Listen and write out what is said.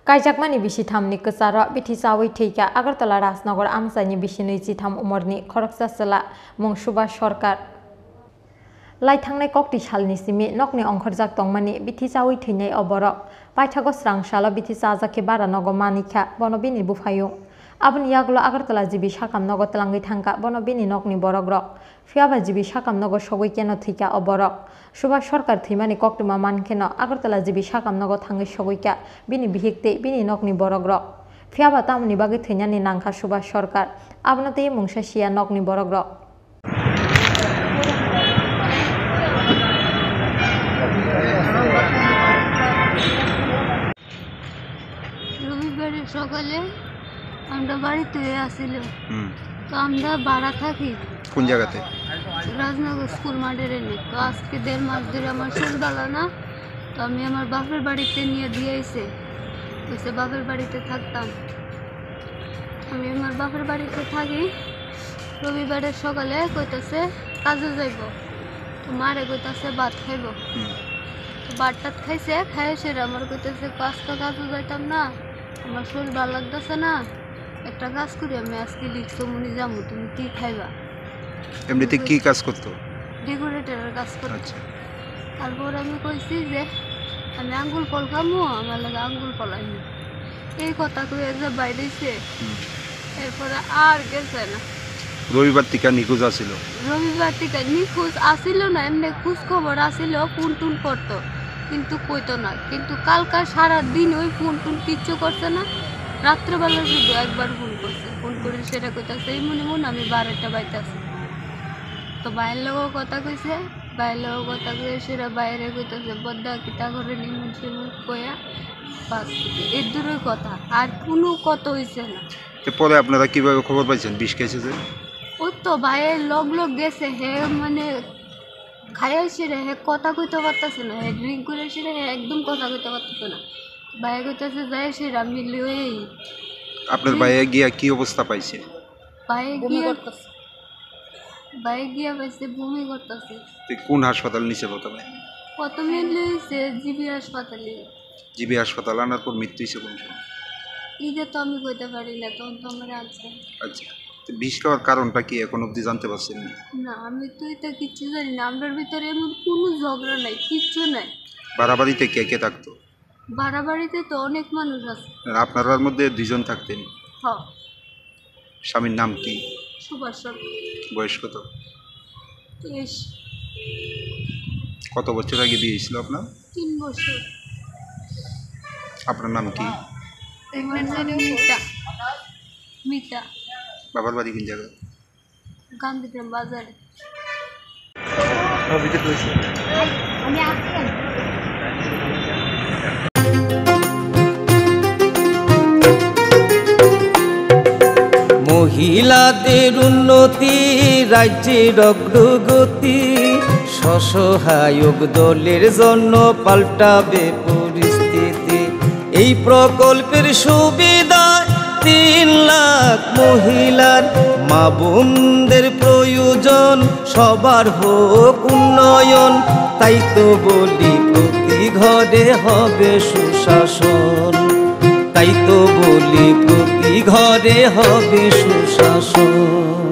Kaijakmani Bishitamni Kusara Bitisawi Tika Agartala Rasnagor Amsani Bishinizitam Umorni Koraksasala Mungshuba Shorkar Laitangnai Kokti Shalnisimi Nokni Onkorjak Tongmani Bitisawi Tinay Oborok Paitagos Rangshala Bitisaza Kibara Nogomanika Bonobini Bufayung Abun Yaglo Agartala Jibi Shakam Nogo Tlangi Tanka Bonobini Nokni Borogrok Fiaba Jibi Shakam Nogo Shogikeno Tika Oborok Shuba Shorkar Thimani Koktuma Mankeno Agartala Jibi Shakam Nogo Tangi Shogika Bini Bihikte Bini Nokni Borogrok Fiaba Tamni Bagi Thinyani Nangka Shuba Shorkar Abnate Mungshashia Nokni Borogrok সকালে আমরা বাড়িতে আসিল তো আমরা ভাড়া থাকি কোন জায়গাতে Rajnagar school মাঠের এনে তো আজকে 1.5 মাস ধরে আমার শরীর ভালো না তো আমি আমার বাপের বাড়িতে নিয়ে দিয়েছে তো বাপের বাড়িতে থাকতাম আমি আমার বাপের বাড়িতে থাকি রবিবারের সকালে কইতাছে কাজে যাইব তো মারে কইতাছে ভাত খাইব তো ভাতটা খাইছে খাই সেরা আমার কইতাছে আজকে কাজে যাইতাম না আমার শরীর ভালো লাগতেছে না একটা কাজ করি আমি আজকে লিখছো মনে যাবো তুমি কি খাইবা এমনিতে কি কাজ করতো ডেকোরেটরের কাজ করতো আচ্ছা তারপর আমি কইছি যে আমি আঙ্গুল ফল খামো আমার লাগে আঙ্গুল ফল আইনি এই কথা কইয়া যে বাইরেছে এরপরে আর গেছে না রবিবার থেকে নিখোঁজ আসিল রবিবার থেকে নিখোঁজ আসিল না এমনি খোঁজ খবর আসিল ফোন টুন করতো কিন্তু কইতো না কিন্তু কালকা সারা দিন ওই ফোন টুন কিচ্ছু করছে না রাত্রেবেলা শুধু একবার ফোন করছে ফোন করে সেটা কইতাছে এই মনে আমি 12টা বাইতে আছি তো বাইরের লোকও কথা কইছে বাইরের লোক কথা কয়ে সেটা বাইরে কইতাছে বদ্দা কিতা করে নিমন্ত্রণ কয়া বাস এর দূরের কথা আর কোনো কথা হইছে না পরে আপনারা কিভাবে খবর পাইছেন বিষ খেয়েছে যে ও তো বাইরের লোক গেছে হে মানে খাইয়া সেরে হে কথা কইতে পারতেছে না হে ড্রিঙ্ক করে সেরে হে একদম কথা কইতে পারতেছে না বাইরে কইতেছে যাই সেরা মিলি ওই আপনার বাইরে গিয়া কি অবস্থা পাইছে বাইরে গিয়া পাইছে বমি করতেছে কোন হাসপাতাল নিছে প্রথমে লইছে জিবি হাসপাতালে আনার পর মৃত্যু হয়েছে কোন সময় এটা তো আমি কইতে পারি না তখন তো আমার আছে আচ্ছা বিষ খাওয়ার কারণটা কি এখন অবধি জানতে পারছেন না আমি তো এটা কিচ্ছু জানি না আমরার ভিতরে এমন কোনো ঝগড়া নাই কিচ্ছু নাই বাড়াবাড়িতে কে থাকতো বাড়াবাড়িতে তো অনেক মানুষ আছে আপনার মধ্যে 2 জন থাকতেন হ্যাঁ স্বামীর নাম কি সুভাষ বয়স কত 23 কত বছর আগে বিয়ে হয়েছিল আপনার 3 বছর আপনার নাম কি মিতা বাবার বাড়ি কোন জায়গা গান্ধীগ্রাম বাজারে আমি আসছি মহিলাদের উন্নতি রাজ্যের অগ্রগতি স্বসহায়ক দলের জন্য পাল্টাবে পরিস্থিতি এই প্রকল্পের সুবিধা 3 লাখ মহিলার মা বোনদের প্রয়োজন সবার হোক উন্নয়ন তাই তো বলি প্রতি ঘরে হবে সুশাসন তাই তো বলি প্রতি ঘরে হবে সুশাসন।